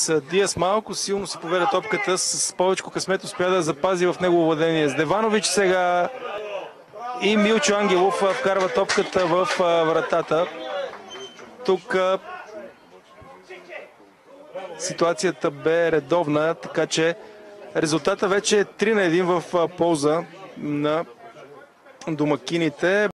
Диас малко силно си поведе топката, с повече късмет успя да запази в негово владение. Здеванович сега и Милчо Ангелов вкарва топката в вратата. Тук ситуацията бе редовна, така че резултата вече е 3-1 в полза на домакините.